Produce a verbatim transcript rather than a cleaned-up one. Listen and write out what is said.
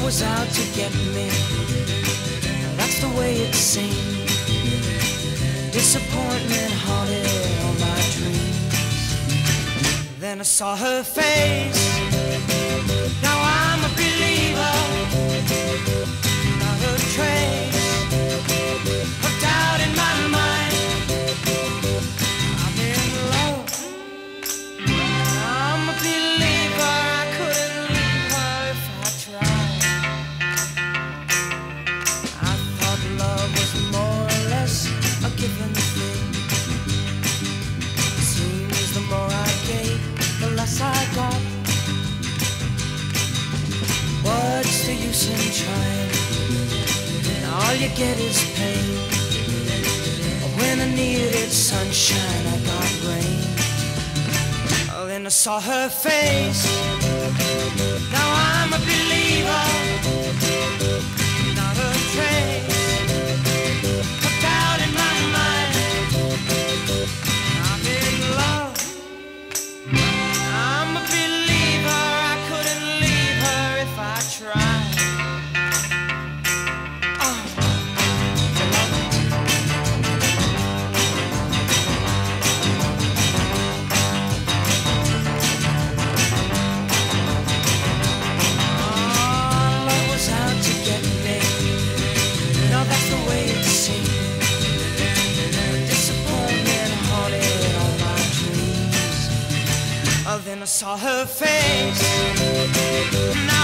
was out to get me. That's the way it seemed. Disappointment haunted all my dreams. Then I saw her face. Now I'm a believer. Not a trace of doubt in my mind. I'm in love. I'm a believer. I couldn't leave her if I tried. I thought love was more or less a given thing. Seems the more I gave, the less I got. What's the use in trying? All you get is pain. When I needed sunshine, I got rain. Oh, then I saw her face. Now I'm a believer. Not a trace of doubt in my mind. I'm in love. I'm a believer. I couldn't leave her if I tried. Then I saw her face.